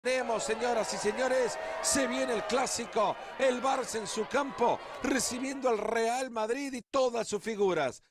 Tenemos, señoras y señores, se viene el clásico, el Barça en su campo, recibiendo al Real Madrid y todas sus figuras.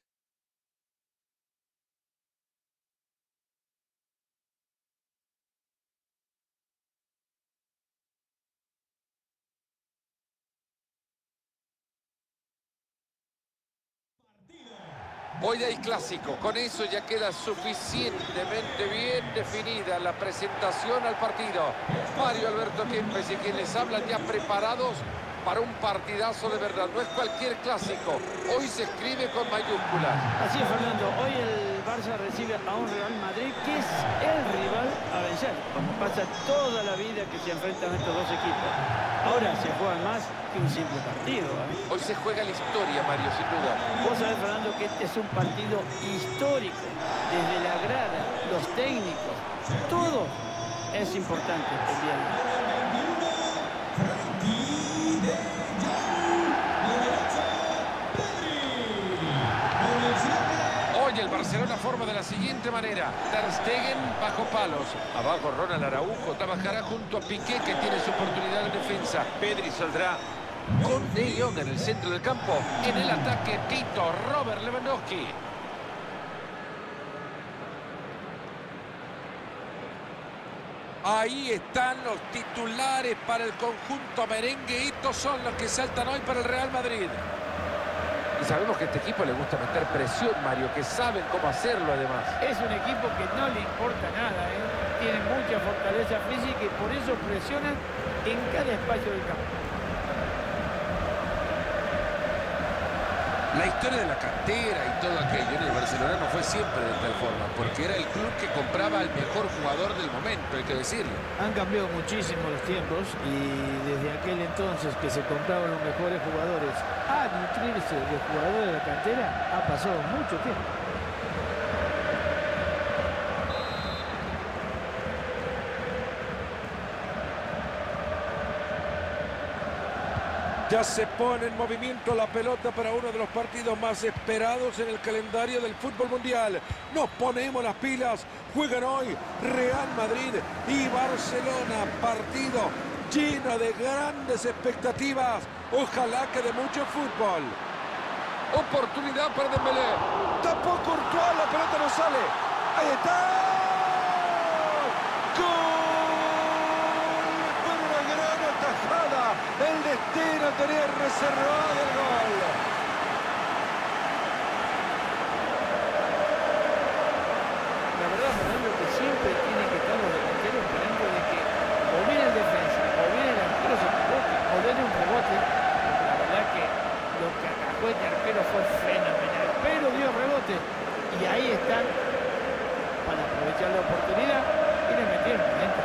Hoy hay clásico, con eso ya queda suficientemente bien definida la presentación al partido. Mario Alberto Kempes y quienes hablan ya preparados para un partidazo de verdad. No es cualquier clásico, hoy se escribe con mayúsculas. Así es, Fernando, hoy el Barça recibe a un Real Madrid que es el rival a vencer, como pasa toda la vida que se enfrentan estos dos equipos. Ahora se juega más que un simple partido, ¿eh? Hoy se juega la historia, Mario, sin duda. Vos sabés, Fernando, que este es un partido histórico. Desde la grada, los técnicos, todo es importante el día de hoy. Hoy el Barcelona forma de la siguiente manera: Ter Stegen bajo palos, abajo Ronald Araujo, trabajará junto a Piqué, que tiene su oportunidad en defensa. Pedri saldrá con De Jong en el centro del campo. En el ataque Tito, Robert Lewandowski. Ahí están los titulares para el conjunto merengue. Estos son los que saltan hoy para el Real Madrid. Y sabemos que a este equipo le gusta meter presión, Mario, que saben cómo hacerlo además. Es un equipo que no le importa nada, ¿eh? Tiene mucha fortaleza física y por eso presionan en cada espacio del campo. La historia de la cantera y todo aquello en el Barcelona no fue siempre de tal forma, porque era el club que compraba al mejor jugador del momento, hay que decirlo. Han cambiado muchísimo los tiempos y desde aquel entonces que se compraban los mejores jugadores a nutrirse de jugadores de la cantera ha pasado mucho tiempo. Ya se pone en movimiento la pelota para uno de los partidos más esperados en el calendario del fútbol mundial. Nos ponemos las pilas. Juegan hoy Real Madrid y Barcelona. Partido lleno de grandes expectativas. Ojalá que de mucho fútbol. Oportunidad para Dembélé. Tapó Courtois, la pelota no sale. Ahí está. ¡Gol! Fue una gran atajada. El destino tenía reservado el gol. La verdad, Fernando, que siempre tienen que estar los delanteros esperando de que o viene el defensa o viene el arquero se equivoque o denle un rebote. La verdad que lo que atajó este arquero fue fenomenal, pero dio rebote y ahí están para aprovechar la oportunidad y le metieron adentro.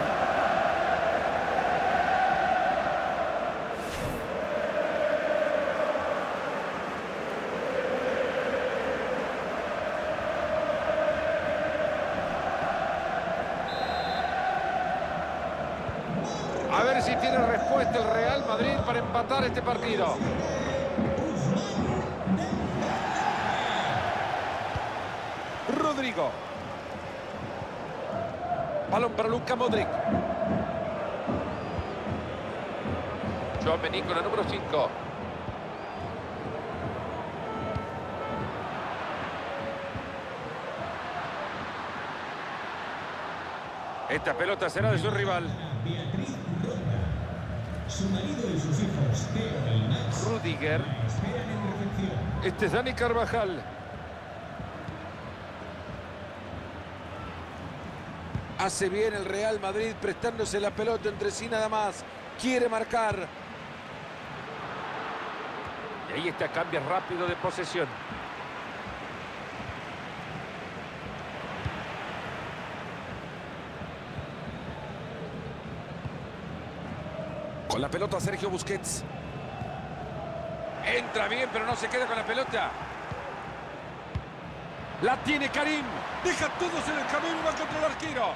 A ver si tiene respuesta el Real Madrid para empatar este partido. Rodrigo. Balón para Luka Modric. Tchouaméni con el número 5. Esta pelota será de su rival. Su marido y sus hijos, Theo y Max, Rudiger. esperan en reflexión. Este es Dani Carvajal. Hace bien el Real Madrid prestándose la pelota entre sí nada más. Quiere marcar. Y ahí está, cambia rápido de posesión. Con la pelota Sergio Busquets. Entra bien, pero no se queda con la pelota. La tiene Karim. Deja todos en el camino y va contra el arquero.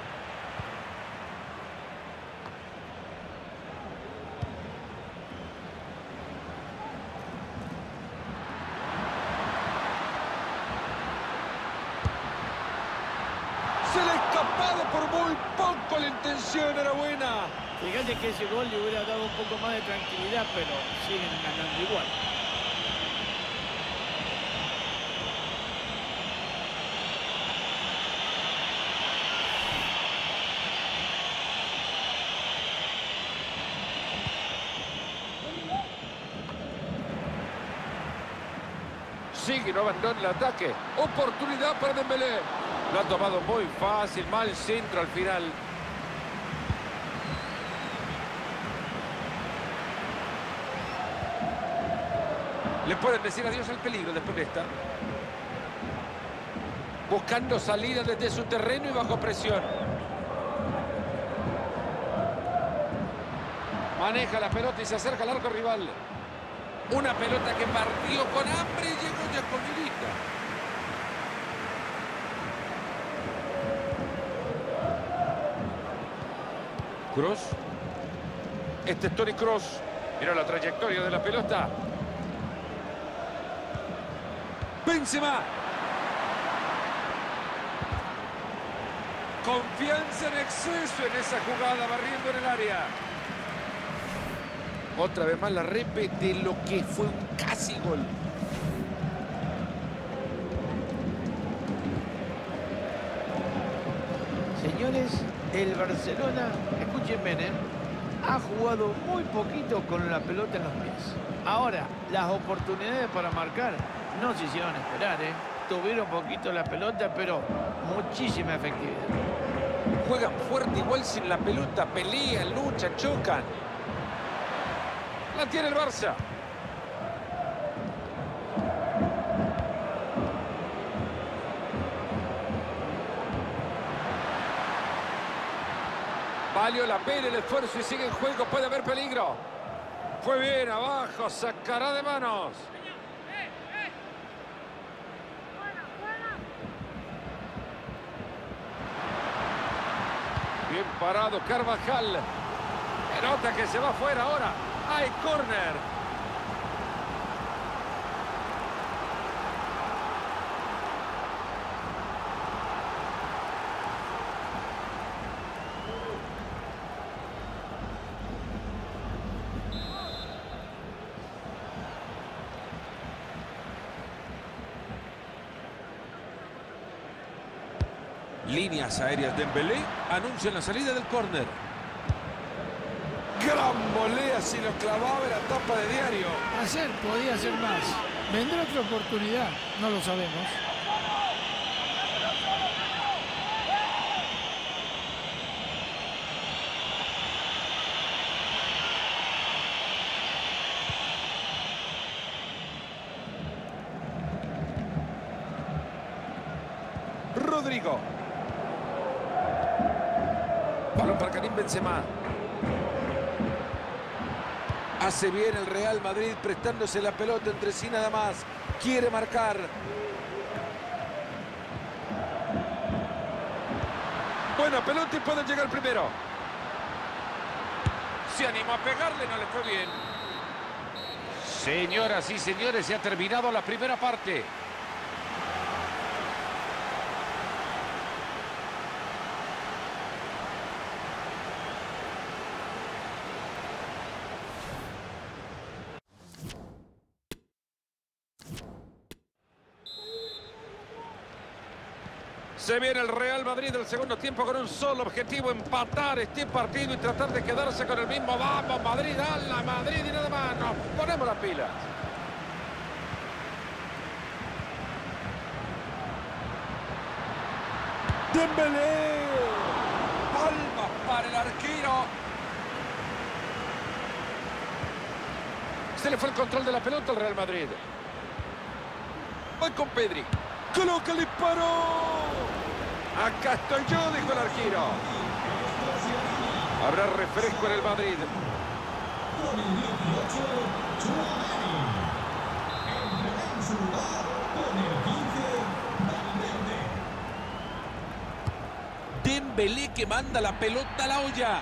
Se le escapó escapado por muy poco, la intención era buena. Fíjate que ese gol le hubiera dado un poco más de tranquilidad, pero siguen ganando igual. Sigue, no abandona el ataque. Oportunidad para Dembélé. Lo ha tomado muy fácil, mal centro al final. Le pueden decir adiós al peligro después de esta. Buscando salida desde su terreno y bajo presión. Maneja la pelota y se acerca al arco rival. Una pelota que partió con hambre y llegó ya con Milita. Kroos. Este es Toni Kroos. Mira la trayectoria de la pelota. Benzema. Confianza en exceso en esa jugada, barriendo en el área. Otra vez más la repe de lo que fue un casi gol. Señores, el Barcelona, escuchen bien, ha jugado muy poquito con la pelota en los pies. Ahora, las oportunidades para marcar no se hicieron esperar, Tuvieron poquito la pelota, pero muchísima efectividad. Juegan fuerte igual sin la pelota, pelean, luchan, chocan. La tiene el Barça. Valió la pena el esfuerzo y sigue en juego. Puede haber peligro. Fue bien abajo. Sacará de manos. Bien parado Carvajal. Pelota que se va afuera ahora. Hay córner. Líneas aéreas de Dembélé anuncian la salida del córner. Gran volea, si lo clavaba en la tapa de diario. Podía hacer más. ¿Vendrá otra oportunidad? No lo sabemos. Rodrigo. Balón para Karim Benzema. Hace bien el Real Madrid prestándose la pelota entre sí nada más. Quiere marcar. Buena pelota y puede llegar primero. Se animó a pegarle, no le fue bien. Señoras y señores, se ha terminado la primera parte. Se viene el Real Madrid del segundo tiempo con un solo objetivo: empatar este partido y tratar de quedarse con el mismo. Vamos, Madrid, a la Madrid y nada más. Nos ponemos las pilas. Dembélé. Palmas para el arquero. Se le fue el control de la pelota al Real Madrid. Voy con Pedri. Coloca el disparo. Acá estoy yo, dijo el arquero. Habrá refresco en el Madrid. Con el 18, Tchouaméni. Entra en su lugar con el 15, Valverde. Dembélé que manda la pelota a la olla.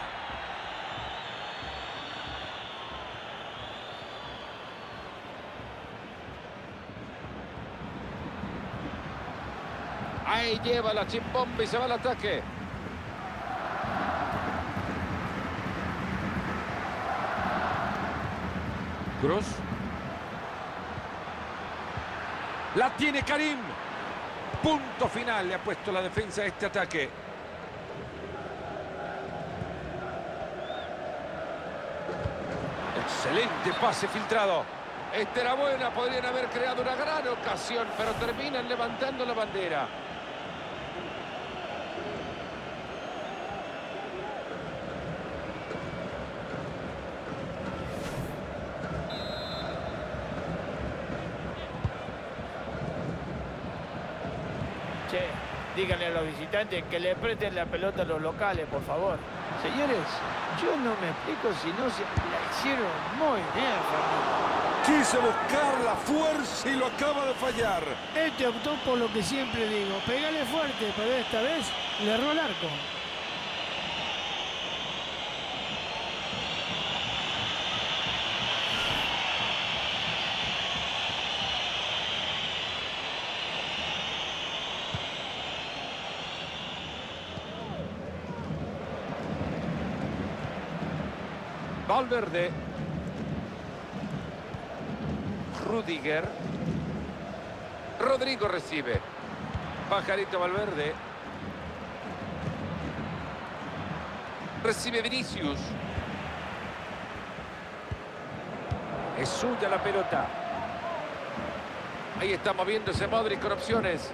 Ahí lleva la chimpomba y se va al ataque. Kroos. La tiene Karim. Punto final le ha puesto la defensa a este ataque. Excelente pase filtrado. Esta era buena, podrían haber creado una gran ocasión, pero terminan levantando la bandera. Che, díganle a los visitantes que le presten la pelota a los locales, por favor. Señores, yo no me explico si no se la hicieron muy bien, Fernando. Quiso buscar la fuerza y lo acaba de fallar. Este optó por lo que siempre digo, pégale fuerte, pero esta vez le erró el arco. Valverde. Rudiger. Rodrigo recibe. Pajarito Valverde. Recibe Vinicius. Es suya la pelota. Ahí está moviéndose Modric con opciones.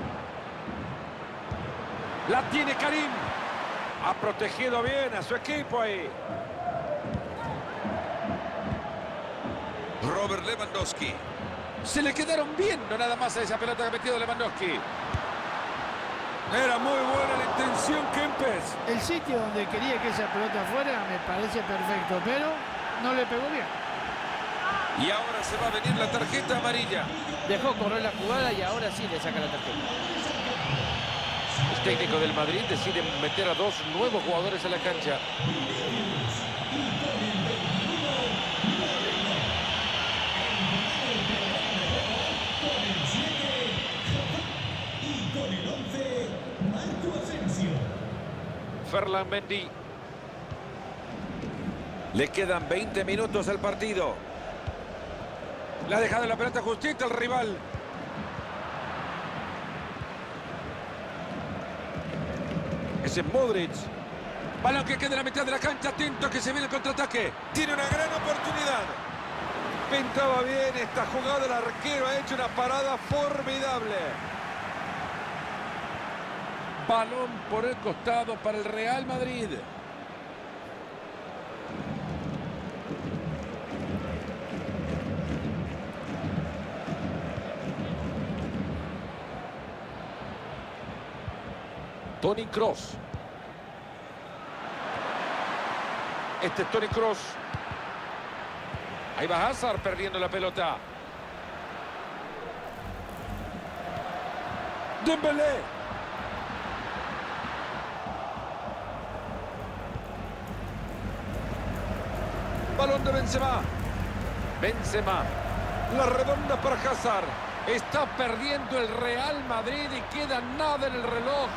La tiene Karim. Ha protegido bien a su equipo ahí. Robert Lewandowski. Se le quedaron viendo nada más a esa pelota que ha metido Lewandowski. Era muy buena la intención, Kempes. El sitio donde quería que esa pelota fuera me parece perfecto, pero no le pegó bien. Y ahora se va a venir la tarjeta amarilla. Dejó correr la jugada y ahora sí le saca la tarjeta. El técnico del Madrid decide meter a dos nuevos jugadores a la cancha. Ferland Mendy. Le quedan 20 minutos al partido. Le ha dejado la pelota justita al rival. Ese es Modric. Balón que queda en la mitad de la cancha. Atento que se viene el contraataque. Tiene una gran oportunidad. Pintaba bien esta jugada. El arquero ha hecho una parada formidable. Balón por el costado para el Real Madrid. Toni Kroos. Este es Toni Kroos. Ahí va Hazard perdiendo la pelota. Dembélé. Balón de Benzema. Benzema. La redonda para Hazard. Está perdiendo el Real Madrid y queda nada en el reloj.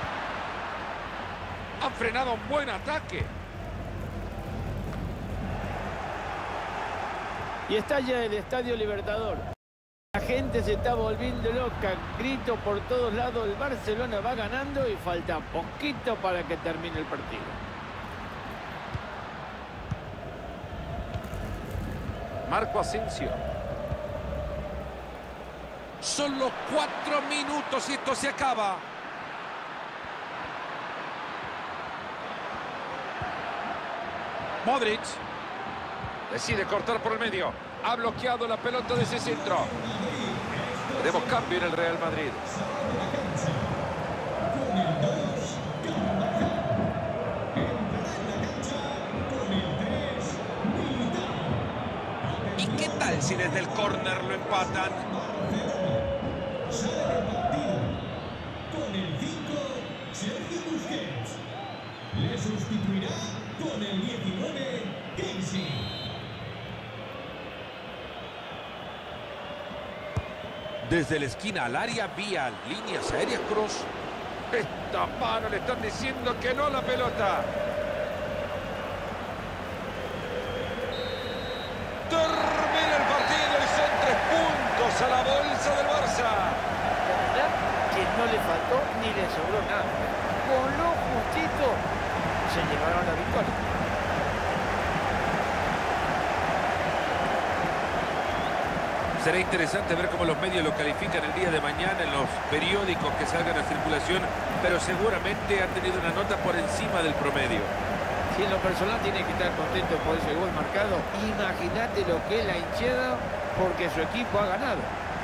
Ha frenado un buen ataque. Y está ya el Estadio Libertador. La gente se está volviendo loca. Grito por todos lados. El Barcelona va ganando y falta poquito para que termine el partido. Marco Asensio. Solo 4 minutos y esto se acaba. Modric. Decide cortar por el medio. Ha bloqueado la pelota de ese centro. Tenemos cambio en el Real Madrid. ¿Y qué tal si desde el córner lo empatan? Con el 5, Sergio Busquets. Le sustituirá con el 19, Casey. Desde la esquina al área, vía líneas aéreas, Kroos. Esta mano le están diciendo que no a la pelota. ¡Ter! a la bolsa del Barça. La verdad que no le faltó ni le sobró nada. Con lo justito se llevaron la victoria. Será interesante ver cómo los medios lo califican el día de mañana en los periódicos que salgan a circulación, pero seguramente ha tenido una nota por encima del promedio. Si en lo personal tiene que estar contento por ese gol marcado, imagínate lo que es la hinchada porque su equipo ha ganado.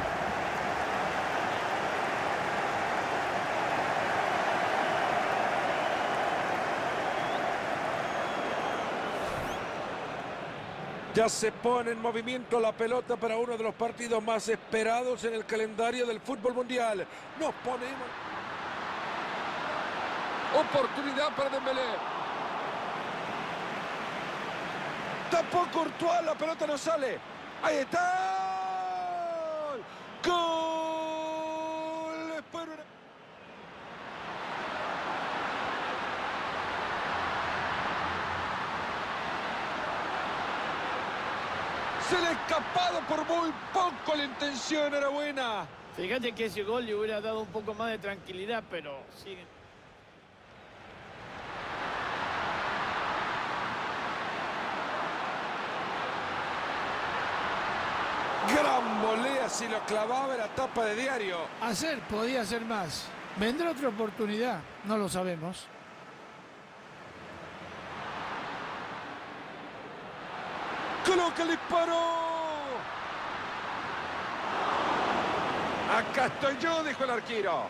Ya se pone en movimiento la pelota para uno de los partidos más esperados en el calendario del fútbol mundial. Nos ponemos... Oportunidad para Dembélé. Tapó Courtois, la pelota no sale. Ahí está. ¡Gol! Espero una... Se le ha escapado por muy poco, la intención era buena. Fíjate que ese gol le hubiera dado un poco más de tranquilidad, pero sigue. Gran volea, si lo clavaba era tapa de diario. Podía hacer más. ¿Vendrá otra oportunidad? No lo sabemos. Coloca el disparo. Acá estoy yo, dijo el arquero.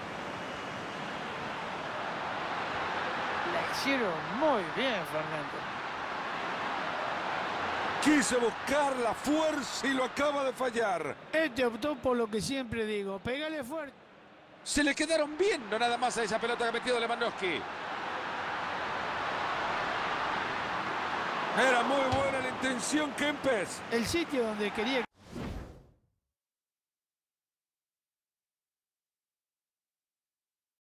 La hicieron muy bien, Fernando. Quiso buscar la fuerza y lo acaba de fallar. Este optó por lo que siempre digo. Pégale fuerte. Se le quedaron viendo nada más a esa pelota que ha metido Lewandowski. Era muy buena la intención, Kempes. El sitio donde quería...